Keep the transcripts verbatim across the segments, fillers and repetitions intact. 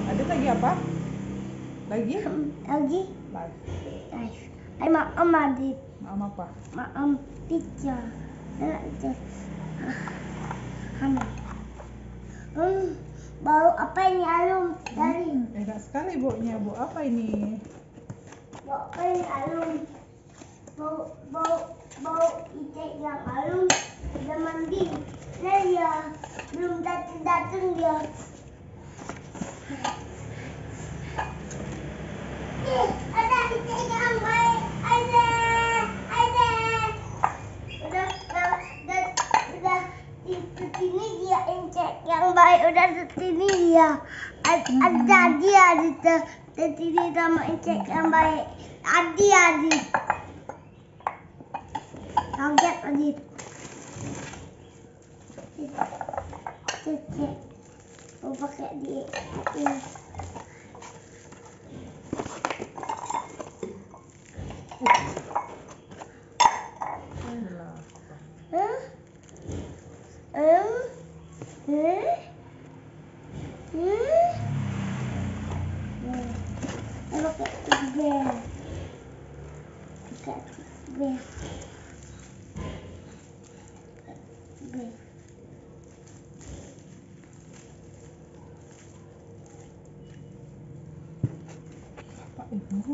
Ada lagi apa? Lagi? Lagi. Live. Live. Ada maem adit. Maem apa? Maem pizza. Enak deh. Hamil. Hmm, bau apa ini Alum? Dari. Hmm, enak sekali baunya. Bau apa ini? Bau apa ini Alum? Bau bau bau itik yang Alum udah mandi. Nah ya, belum datang datang dia. Eh, ada itik yang baik. Ada, ada. Udah, udah, udah, udah. Di sini dia incek yang baik. Udah di sini dia. Ada, ada dia di sini sama incek yang baik. Adi, adi. Kaget adit. Cek, mau pakai di ini. Hah? Em? Eh? Hmm? Mau pakai tiga. Pakai tiga. Tiga. Apa itu?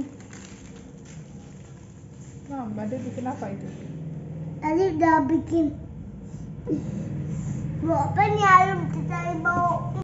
Nah, Bade bikin apa itu? Tadi udah bikin. Mau apa nih Alum? Kita bau.